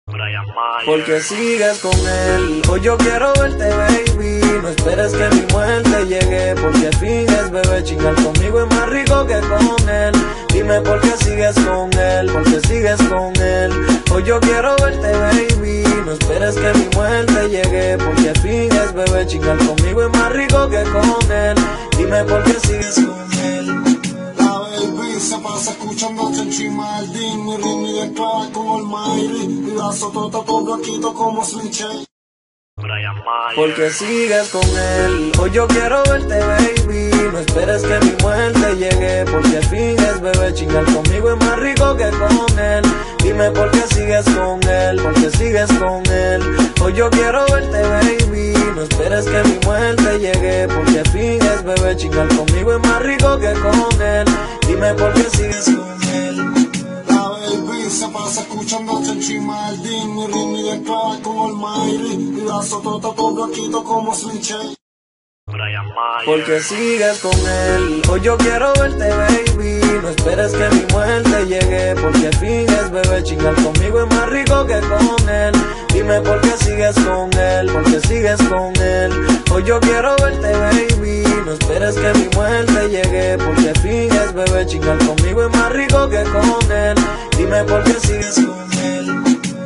Porque sigues con él. Hoy yo quiero verte, baby. No esperes que mi muerte llegue. Porque finges, bebé, chingar conmigo es más rico que con él. Dime por qué sigues con él. Porque sigues con él. Hoy yo quiero verte, baby. No esperes que mi muerte llegue. Porque finges, bebé, chingar conmigo es más rico que con él. Dime por qué sigues con él. Se pasa escuchándote encima del Dini, Rini de clave con el Mayri, y la sotota todo gaquito como Slim Shady. Porque sigues con él. Hoy yo quiero verte, baby. No esperes que mi muerte llegue. Porque finges, bebé, chingar conmigo es más rico que con él. Dime por qué sigues con él. Porque sigues con él. Hoy yo quiero verte, baby. No esperes que mi muerte llegue. Porque finges, bebé, chingar conmigo es más rico que con él. Dime por qué sigues con él. La baby se pasa escuchándote encima del Dini, Rini de clave con el Mayri, y la sotota todo gaquito como Slim Shady. Porque sigues con él. Hoy yo quiero verte, baby. No esperes que mi muerte llegue. Porque finges, bebé, chingar conmigo es más rico que con él. Dime por qué sigues con él. Porque sigues con él. Hoy yo quiero verte, baby. No esperes que mi muerte llegue. Porque finges, bebé, chingar conmigo es más rico que con él. Dime por qué sigues con él.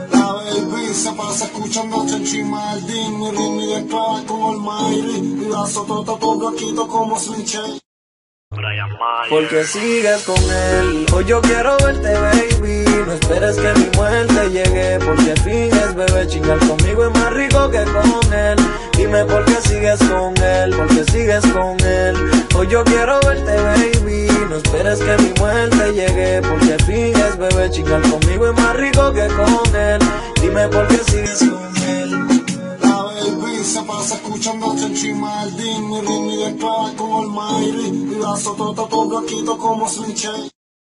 Se pasa escuchándote encima del Dini, Rini de clave con el Mayri, y la sotota todo gaquito como Slim Shady. Porque sigues con él. Hoy yo quiero verte, baby. No esperes que mi muerte llegue. Porque finges, bebé, chingar conmigo es más rico que con él. Dime por qué sigues con él. Porque sigues con él. Hoy yo quiero verte, baby. No esperes que mi muerte llegue. Porque finges, bebé, chingar conmigo es más rico que con él. Dime por qué sigues con él. Se pasa escuchándote encima del Dini, Rini de clave con el Mayri, y la sotota todo gaquito como Slim Shady.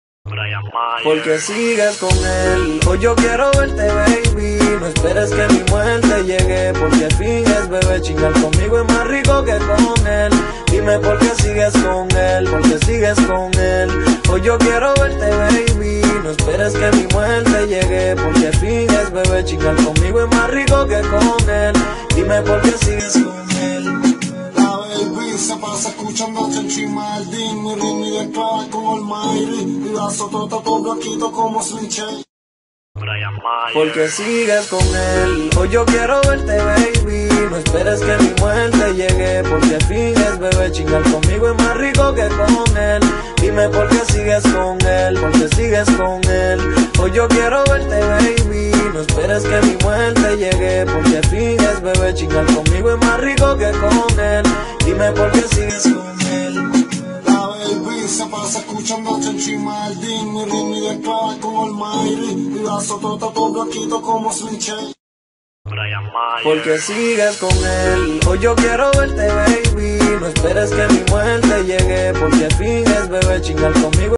Porque sigues con él. Hoy yo quiero verte, baby. No esperes que mi muerte llegue. Porque finges, bebé, chingar conmigo es más rico que con él. Dime por qué sigues con él. Porque sigues con él. Hoy yo quiero verte, baby. No esperes que mi muerte llegue. Porque finges, bebé, chingar conmigo es más rico que con él. Dime por qué sigues con él. Se pasa escuchándote encima del Dini, Rini de clave con el Mayri, y la sotota todo gaquito como Slim Shady. Porque sigues con él. Hoy yo quiero verte, baby. No esperes que mi muerte llegue. Porque finges, bebé, chingar conmigo es más rico que con él. Dime por qué sigues con él. Porque sigues con él. Hoy yo quiero verte, baby. No esperes que mi muerte llegue. Porque finges, bebé, chingar conmigo es más rico que con él. Dime por qué sigues con él. Se pasa escuchándote encima del Dini, Rini de clave con el Mayri, y la sotota todo gaquito como Slim Shady. Porque sigues con él. Hoy yo quiero verte, baby. No esperes que mi muerte llegue. Porque finges, bebé, chingar conmigo.